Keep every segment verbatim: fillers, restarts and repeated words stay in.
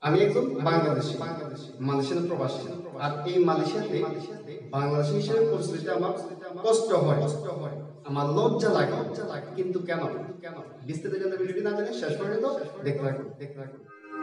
আমি একজন বাংলাদেশি মালয়েশিয়ান প্রবাসী। আর এই মালয়েশিয়াতে বাংলাদেশি হিসেবে পরিচিত আমার কষ্ট হয়, আমার লজ্জা লাগে। কিন্তু কেন কেন বিস্তারিত জানতে ভিডিওটি না জানে শেষ পর্যন্ত দেখতে থাকুন দেখতে থাকুন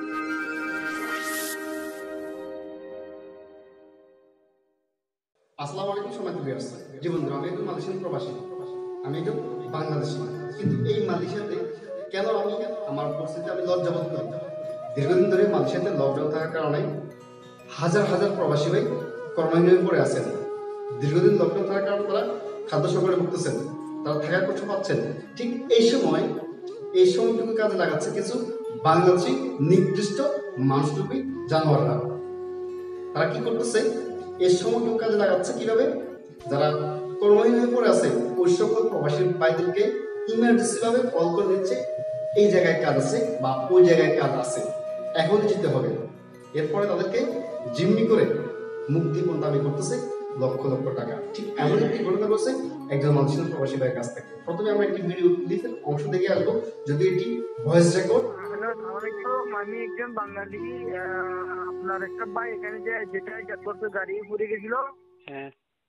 আসসালামু আলাইকুম সম্মানিত ভিউয়ার্স। জি বন্ধুরা, আমি একজন মালয়েশিয়ান প্রবাসী, আমি একজন বাংলাদেশি। কিন্তু এই মালয়েশিয়াতে কেন আমি আমার পরিস্থিতি আমি লজ্জা বোধ করি। দীর্ঘদিন ধরে মালয়েশিয়াতে লকডাউন থাকার কারণে হাজার হাজার প্রবাসী ভাই কর্মহীন পড়ে আছেন। দীর্ঘদিন লকডাউন থাকার কারণে তারা খাদ্য সংকটে ভুগতেছেন, তারা থাকার কষ্ট পাচ্ছেন। ঠিক এই সময় এই সময়টুকু কাজে লাগাচ্ছে কিছু বাংলাদেশি নির্দিষ্ট মানুষটুকুই জানোয়াররা। তারা কি করতেছে, এই সময়টুকু কাজে লাগাচ্ছে কিভাবে? যারা কর্মহীন হয়ে পড়ে আছে ওই সকল প্রবাসী ভাইদেরকে ইমার্জেন্সি ভাবে কল করে দিচ্ছে, এই জায়গায় কাজ আছে বা ওই জায়গায় কাজ আছে, এখন যেতে হবে। এরপরে তাদেরকে জিম্মি করে মুক্তিপণ দাবি করতেছে লক্ষ লক্ষ টাকা। ঠিক এমন একটি ঘটনা ঘটছে একজন মালয়েশিয়ান প্রবাসী ভাইয়ের কাছ থেকে। প্রথমে আমরা একটি ভিডিও ক্লিপের অংশ দেখে আসবো, যদি এটি ভয়েস রেকর্ড। আমি একজন বাঙালি, আপনার একটা ভাই এখানে যে যেটা করতে গাড়ি পড়ে গেছিল, হ্যাঁ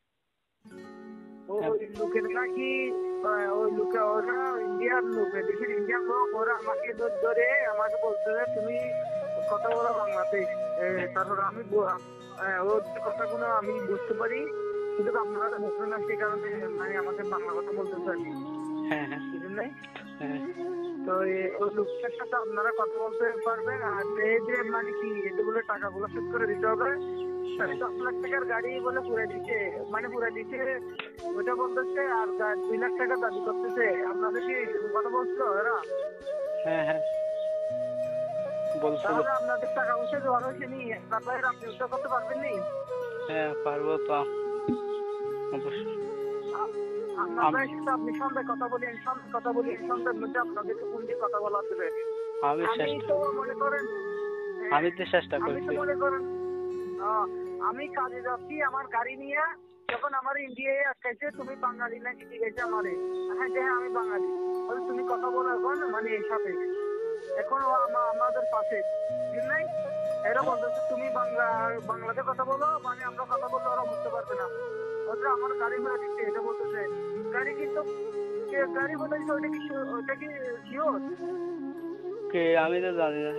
ওই লোকের নাকি ওই লোকে ওরা ইন্ডিয়ার লোক, দেশের ইন্ডিয়ান লোক, ওরা আমাকে ধরে আমাকে বলছে যে তুমি কথা বলো বাংলাতে। তারপর আমি ওর কথাগুলো আমি বুঝতে পারি, কিন্তু আপনারা বুঝবেন না, সেই কারণে মানে আমাকে বাংলা কথা বলতে চাই। হ্যাঁ হ্যাঁ বুঝলেন নাই? হ্যাঁ তো ওই লোকটার সাথে আপনারা কথা বলতে পারবেন। আর এই যে মানে কি এতগুলো টাকাগুলো শোধ করে দিতে হবে, দশ লাখ টাকার গাড়ি বলে পুরে দিচ্ছে, মানে পুরে দিচ্ছে ওইটা বলতেছে, আর দুই লাখ টাকা দাবি করতেছে। আপনাদের কি কথা বলছিল এরা? হ্যাঁ হ্যাঁ বলছিল। তাহলে আপনাদের টাকা পয়সা দেওয়ার হয়েছে নি, তারপরে আপনি উদ্ধার করতে পারবেন নি? হ্যাঁ পারবো তো অবশ্যই। আপনাদের সাথে আপনি সন্ধ্যায় কথা বলি, সন্ধ্যায় কথা বলি, সন্ধ্যার মধ্যে আপনাদেরকে ফোন দিয়ে কথা বলা দেবে। আমি আমি তো মনে করেন আমি তো চেষ্টা আমি করছি। তো মনে করেন আমি কাজে যাচ্ছি আমার গাড়ি নিয়ে, যখন আমার ইন্ডিয়ায় আটকাইছে, তুমি বাঙালি নাকি জিজ্ঞেস আমারে। হ্যাঁ যে হ্যাঁ আমি বাঙালি। বলে তুমি কথা বলো এখন, মানে এর সাথে এখন ও আমাদের পাশে নাই। এরা বলতেছে তুমি বাংলা বাংলাতে কথা বলো, মানে আমরা কথা বললে ওরা বুঝতে পারবে না। ওটা আমার গাড়ি ঘোড়া দিচ্ছে, এটা বলতেছে গাড়ি কিন্তু গাড়ি বলতেছে ওইটা কি ওইটা কি শিওর? কে আমি তো জানি না।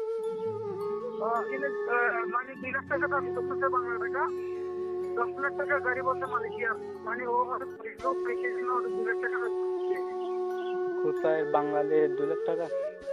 মানে দুই লাখ টাকা দাবি করতেছে বাংলা টাকা, দশ লাখ টাকা গাড়ি বলতে মালয়েশিয়া, মানে ও দুই লাখ টাকা। কোথায় বাঙালি দু লাখ টাকা?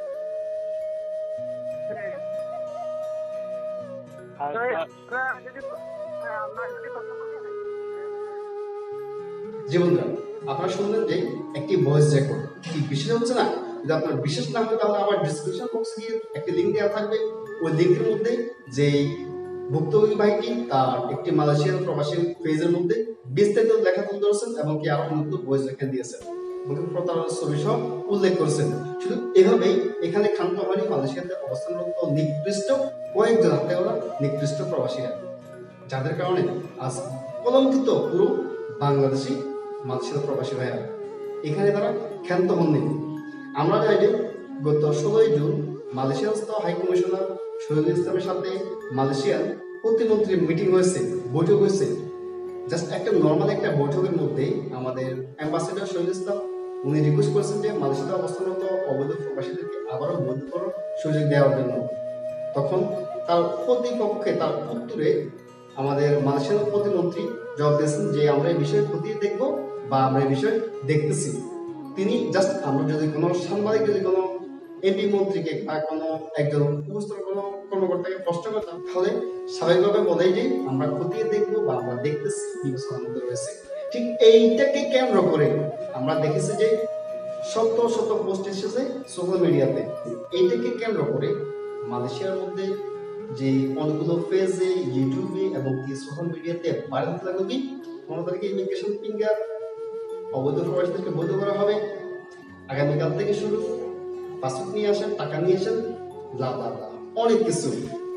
জি বন্ধুরা, আপনারা শুনলেন যে একটি ভয়েস রেকর্ড। কি বিশ্বাস হচ্ছে না? যদি আপনার বিশ্বাস না হয় তাহলে আমার ডিসক্রিপশন বক্সে গিয়ে একটি লিঙ্ক দেওয়া থাকবে। ওই লিঙ্কের মধ্যে যে ভুক্তভোগী ভাইটি তার একটি মালয়েশিয়ান প্রবাসী পেজের মধ্যে বিস্তারিত লেখা তুলে ধরেছেন এবং কি আরো উন্নত ভয়েস রেখে দিয়েছেন, প্রতারণার ছবি সব উল্লেখ করেছেন। শুধু এভাবেই এখানে ক্ষান্ত হয়নি মালয়েশিয়াতে অবস্থানরত নিকৃষ্ট কয়েকজন হাতে গোনা নিকৃষ্ট প্রবাসীরা, যাদের কারণে আজ কলঙ্কিত পুরো বাংলাদেশি মালয়েশিয়ার প্রবাসী ভাইরা। এখানে তারা ক্ষান্ত হননি। আমরা জানি যে গত ষোলোই June Malaysian high commissioner Shahidul ইসলামের সাথে মালয়েশিয়ান প্রতিমন্ত্রীর মিটিং হয়েছে, বৈঠক হয়েছে। জাস্ট একটা নর্মাল একটা বৈঠকের মধ্যে আমাদের অ্যাম্বাসেডর শহীদুল ইসলাম উনি রিকোয়েস্ট করেছেন যে মালয়েশিয়াতে অবস্থানরত অবৈধ প্রবাসীদেরকে আবারও বৈধ করার সুযোগ দেওয়ার জন্য। তখন তার প্রতিপক্ষে তার উত্তরে আমাদের মালয়েশিয়ান প্রতিমন্ত্রী জবাব দিয়েছেন যে আমরা এই বিষয়ে খতিয়ে দেখব বা আমরা এই বিষয়ে দেখতেছি। তিনি জাস্ট আমরা যদি কোনো সাংবাদিক যদি কোনো এমপি মন্ত্রীকে বা কোনো একজন উপস্থিত কোনো কর্মকর্তাকে প্রশ্ন করতাম, তাহলে স্বাভাবিকভাবে বলেই যে আমরা খতিয়ে দেখবো বা আমরা দেখতেছি বিবেচনার মধ্যে রয়েছে। ঠিক এইটাকে কেন্দ্র করে আমরা দেখেছি যে শত শত পোস্ট এসেছে সোশ্যাল মিডিয়াতে। এইটাকে কেন্দ্র করে মালয়েশিয়ার মধ্যে যে অনেকগুলো পেজে, ইউটিউবে এবং কি সোশ্যাল মিডিয়াতে ভাইরাল হতে লাগলো কি পনেরো তারিখে ইমিগ্রেশন ফিঙ্গার, অবৈধ প্রবাসীদেরকে বৈধ করা হবে, আগামীকাল থেকে শুরু, পাসপোর্ট নিয়ে আসেন, টাকা নিয়ে আসেন, ব্লা ব্লা ব্লা, অনেক কিছু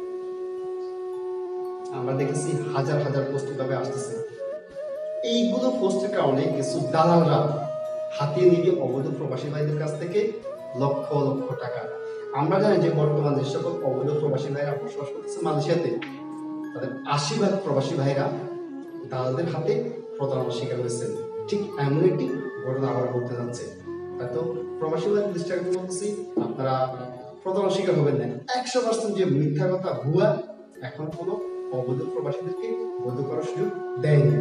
আমরা দেখেছি। হাজার হাজার পোস্ট ভাবে আসতেছে। এইগুলো পোস্টের কারণে কিছু দালালরা হাতিয়ে নিবে অবৈধ প্রবাসী ভাইদের কাছ থেকে লক্ষ লক্ষ টাকা। আমরা জানি যে বর্তমান যে সকল অবৈধ প্রবাসী ভাইরা বসবাস করতেছে মালয়েশিয়াতে, তাদের আশি ভাগ প্রবাসী ভাইরা দালালদের হাতে প্রতারণার শিকার হয়েছেন। ঠিক এমন একটি ঘটনা আবার ঘটতে যাচ্ছে। তাই তো প্রবাসী ভাই দৃষ্টি বলতেছি, আপনারা প্রতারণার শিকার হবেন না। একশো পার্সেন্ট যে মিথ্যা কথা ভুয়া, এখন কোনো অবৈধ প্রবাসীদেরকে বৈধ করার সুযোগ দেয়নি।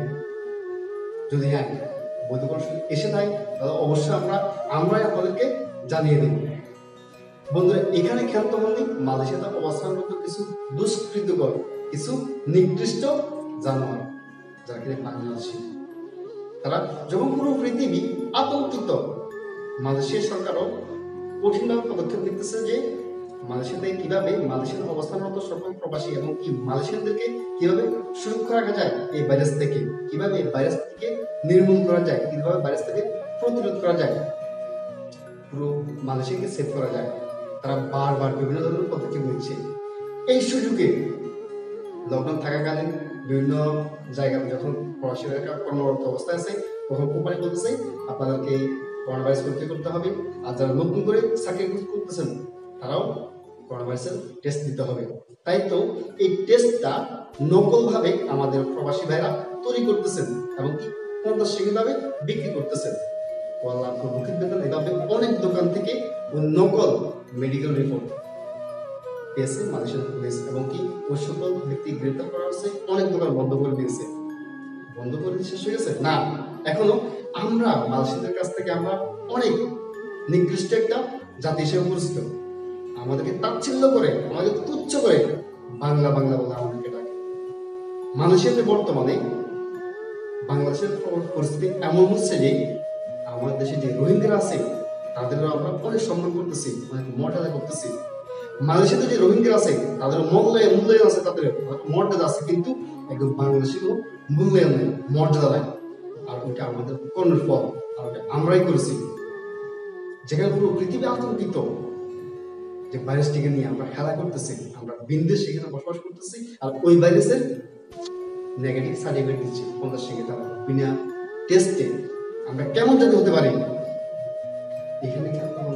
যদি হ্যাঁ বৈধ করার সুযোগ এসে থাকে তাহলে অবশ্যই আমরা আমরাই আপনাদেরকে জানিয়ে দেব। বন্ধুরা, এখানে খেয়াল হয়নি মালয়েশিয়াতে অবস্থানরত কিছু দুষ্কৃতকর, কিছু নির্দিষ্ট জানোয়ার যারা কিনা বাংলাদেশি, তারা যখন পুরো পৃথিবী আতঙ্কিত, মালয়েশিয়া সরকারও কঠিনভাবে পদক্ষেপ নিতেছে যে মালয়েশিয়াতে কিভাবে মালয়েশিয়ার অবস্থানরত সকল প্রবাসী এবং কি মালয়েশিয়ানদেরকে কিভাবে সুরক্ষা রাখা যায় এই ভাইরাস থেকে, কিভাবে এই ভাইরাস থেকে নির্মূল করা যায়, কিভাবে ভাইরাস থেকে প্রতিরোধ করা যায়, পুরো মালয়েশিয়াকে সেভ করা যায়। তারা বারবার বিভিন্ন ধরনের পদক্ষেপ নিচ্ছে। এই সুযোগে লকডাউন থাকাকালীন বিভিন্ন জায়গায় যখন প্রবাসীরা কর্মরত অবস্থায় আছে, তখন কোম্পানি বলতেছে আপনাদেরকে করোনা ভাইরাস পরীক্ষা করতে হবে, আর যারা নতুন করে চাকরি করতেছেন তারাও করোনা ভাইরাসের টেস্ট দিতে হবে। তাই তো এই টেস্টটা নকল ভাবে আমাদের প্রবাসী ভাইরা তৈরি করতেছেন এবং কি পঞ্চাশ ভাবে বিক্রি করতেছেন। কল্যাণপুর মুখের বেতন এভাবে অনেক দোকান থেকে ওই নকল মেডিকেল রিপোর্ট পেয়েছে মালয়েশিয়ান পুলিশ এবং কি ওই সকল ব্যক্তি গ্রেপ্তার করা হয়েছে। অনেক দোকান বন্ধ করে দিয়েছে। বন্ধ করে দিয়ে শেষ হয়ে গেছে না, এখনো আমরা মালয়েশিয়ানদের কাছ থেকে আমরা অনেক নিকৃষ্ট একটা জাতি হিসেবে পরিচিত। আমাদেরকে তাচ্ছিল্য করে, আমাদেরকে তুচ্ছ করে বাংলা বাংলা বলে আমাদেরকে ডাকে। মালয়েশিয়াতে বর্তমানে বাংলাদেশের পরিস্থিতি এমন হচ্ছে যে আমাদের দেশে যে রোহিঙ্গারা আছে তাদেরও আমরা অনেক সম্মান করতেছি, অনেক মর্যাদা করতেছি। মালয়েশিয়াতে যে রোহিঙ্গা আছে তাদের মূল্যায়ন মূল্যায়ন আছে, তাদের মর্যাদা আছে, কিন্তু একদম বাংলাদেশি কোনো মূল্যায়ন নেই, মর্যাদা নাই। আর ওইটা আমাদের কর্মের ফল, আর ওটা আমরাই করেছি। যেখানে পুরো পৃথিবী আতঙ্কিত যে ভাইরাসটিকে নিয়ে আমরা খেলা করতেছি, আমরা বিন্দেশ সেখানে বসবাস করতেছি, আর ওই ভাইরাসের নেগেটিভ সার্টিফিকেট দিচ্ছি পঞ্চাশ থেকে তারা বিনা টেস্টে। আমরা কেমন জাতি হতে পারি এখানে খেয়াল করুন।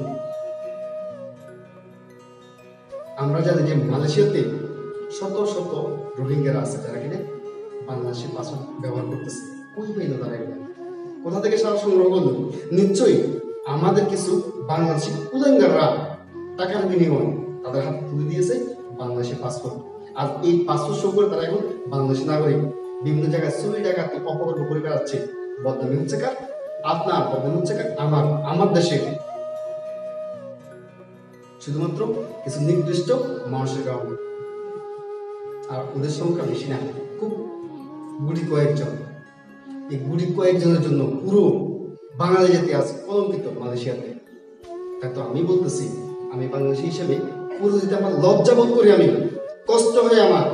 আমরা জানি যে মালয়েশিয়াতে শত শত রোহিঙ্গারা আছে যারা কিনা বাংলাদেশের পাসপোর্ট ব্যবহার করতেছে। কই পাইল তারা এগুলো? কোথা থেকে সারা সংগ্রহ করলো? নিশ্চয়ই আমাদের কিছু বাংলাদেশি কুলাঙ্গাররা টাকার বিনিময়ে তাদের হাতে তুলে দিয়েছে বাংলাদেশের পাসপোর্ট। আর এই পাসপোর্ট শো করে তারা এখন বাংলাদেশি নাগরিক বিভিন্ন জায়গায় চুরি ডাকাতি অপকর্ম করে বেড়াচ্ছে। বদনামি হচ্ছে কার? আপনার। বদনামি হচ্ছে কার? আমার। আমার দেশে শুধুমাত্র কিছু নির্দিষ্ট মানুষের কারণে। আর ওদের সংখ্যা বেশি না, খুব গুটি কয়েকজন। এই গুটি কয়েকজনের জন্য পুরো বাঙালি জাতি আছে কলঙ্কিত মালয়েশিয়াতে। তাই তো আমি বলতেছি, আমি বাংলাদেশি হিসেবে পুরো যদি আমার লজ্জা বোধ করি, আমি কষ্ট হয় আমার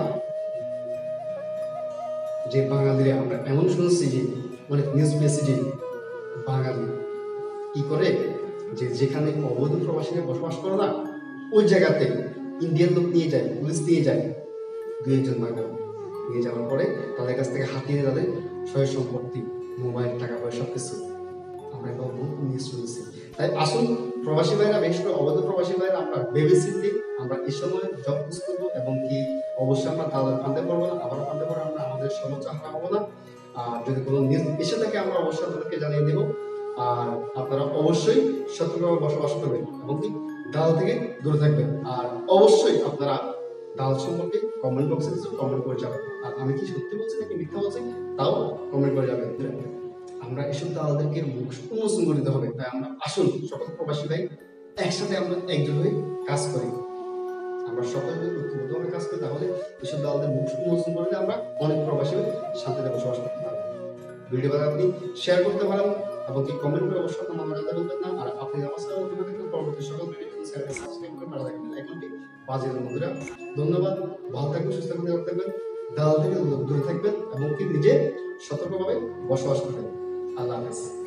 যে বাঙালিরা আমরা এমন শুনছি যে অনেক নিউজ পেয়েছি যে বাঙালি কি করে যে যেখানে অবৈধ প্রবাসীরা বসবাস করে না ওই জায়গাতে ইন্ডিয়ান লোক নিয়ে যায়, পুলিশ নিয়ে যায়, দুই একজন বাঙালি নিয়ে যাওয়ার পরে তাদের কাছ থেকে হাতিয়ে তাদের সয় সম্পত্তি, মোবাইল, টাকা পয়সা সবকিছু আমরা এবার বহুত নিউজ শুনেছি। তাই আসুন প্রবাসী ভাইরা, বিশেষ করে অবৈধ প্রবাসী ভাইরা, আমরা ভেবে চিন্তি আমরা এই সময় জব ইউজ করবো এবং কি অবশ্যই আমরা তাদের ফান্দে পড়বো না, আবার ফান্দে পড়ে আমরা আমাদের সর্বোচ্চ হারা হবো না। আর যদি কোনো নিউজ এসে থাকে আমরা অবশ্যই আপনাদেরকে জানিয়ে দেবো। আর আপনারা অবশ্যই সতর্কভাবে বসবাস করবেন এবং কি দালাল থেকে দূরে থাকবেন। আর অবশ্যই আপনারা দালাল সম্পর্কে কমেন্ট বক্সে কিছু কমেন্ট করে যাবেন। আর আমি কি সত্যি বলছি নাকি মিথ্যা বলছি তাও কমেন্ট করে যাবেন। আমরা এসব দালালদেরকে মুখ উন্মোচন করে দিতে হবে। তাই আমরা আসুন সকল প্রবাসী ভাই একসাথে আমরা একজোট হয়ে কাজ করি। আমরা সকলে যদি ঐক্যবদ্ধভাবে কাজ করি তাহলে এসব দালালদের মুখ উন্মোচন করলে আমরা অনেক প্রবাসী শান্তিতে বসবাস করতে পারবো। ভিডিও আপনি শেয়ার করতে পারেন এবং কি কমেন্ট করে অবশ্যই আপনার মতামত বলবেন না। আর আপনি আমার সাথে নতুন হলে পরবর্তী সকল ভিডিও চ্যানেল সাবস্ক্রাইব করে ভালো থাকবেন। এখনটি বাজের বন্ধুরা ধন্যবাদ। ভালো থাকবেন, সুস্থ থাকবেন, দালাল থেকে দূরে থাকবেন এবং কি নিজে সতর্কভাবে বসবাস করবেন। আল্লাহ হাফেজ।